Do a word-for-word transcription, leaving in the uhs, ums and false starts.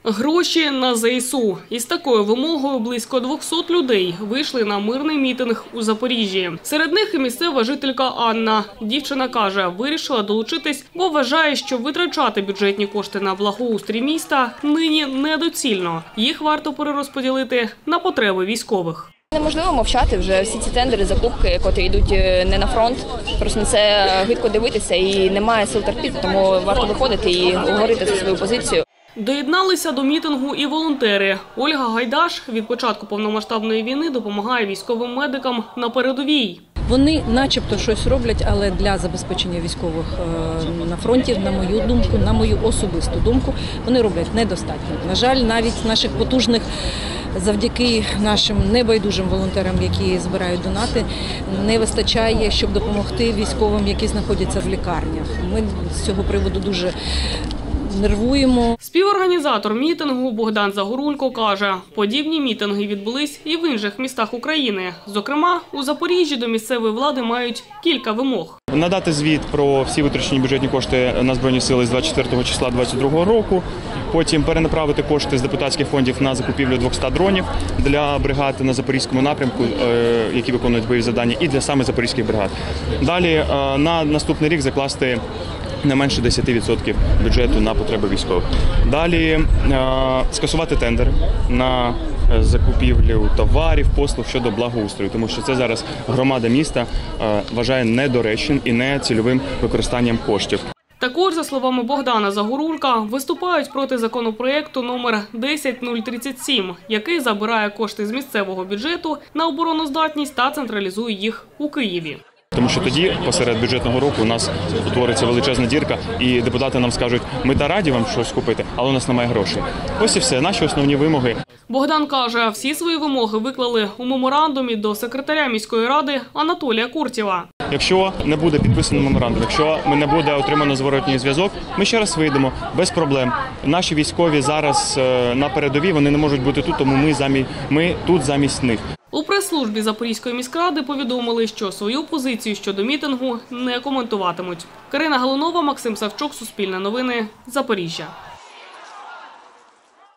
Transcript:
Гроші на ЗСУ. Із такою вимогою близько двохсот людей вийшли на мирний мітинг у Запоріжжі. Серед них і місцева жителька Анна. Дівчина каже, вирішила долучитись, бо вважає, що витрачати бюджетні кошти на благоустрій міста нині недоцільно. Їх варто перерозподілити на потреби військових. Неможливо мовчати вже всі ці тендери, закупки, котрі йдуть не на фронт. Просто на це гидко дивитися і немає сил терпіти, тому варто виходити і говорити за свою позицію. Доєдналися до мітингу і волонтери. Ольга Гайдаш від початку повномасштабної війни допомагає військовим медикам на передовій. Вони начебто щось роблять, але для забезпечення військових на фронті, на мою думку, на мою особисту думку, вони роблять недостатньо. На жаль, навіть наших потужних, завдяки нашим небайдужим волонтерам, які збирають донати, не вистачає, щоб допомогти військовим, які знаходяться в лікарнях. Ми з цього приводу дуже нервуємо. Співорганізатор мітингу Богдан Загорулько каже, подібні мітинги відбулись і в інших містах України. Зокрема, у Запоріжжі до місцевої влади мають кілька вимог. Надати звіт про всі витрачені бюджетні кошти на Збройні сили з двадцять четвертого числа двадцять другого року. Потім перенаправити кошти з депутатських фондів на закупівлю двохсот дронів для бригад на Запорізькому напрямку, які виконують бойові завдання, і для саме запорізьких бригад. Далі на наступний рік закласти не менше десяти відсотків бюджету на потреби військових. Далі е, скасувати тендери на закупівлю товарів, послуг щодо благоустрою, тому що це зараз громада міста е, вважає недоречним і не цільовим використанням коштів. Також, за словами Богдана Загорулька, виступають проти законопроєкту номер десять нуль тридцять сім, який забирає кошти з місцевого бюджету на обороноздатність та централізує їх у Києві. Тому що тоді, посеред бюджетного року, у нас утвориться величезна дірка, і депутати нам скажуть, ми та раді вам щось купити, але у нас немає грошей. Ось і все, наші основні вимоги. Bogdan каже, всі свої вимоги виклали у меморандумі до секретаря міської ради Анатолія Куртєва. Якщо не буде підписано меморандум, якщо не буде отримано зворотній зв'язок, ми ще раз вийдемо, без проблем. Наші військові зараз на передовій, вони не можуть бути тут, тому ми, замі... ми тут замість них. У прес-службі Запорізької міськради повідомили, що свою позицію щодо мітингу не коментуватимуть. Карина Галунова, Максим Савчук, Суспільне новини, Запоріжжя.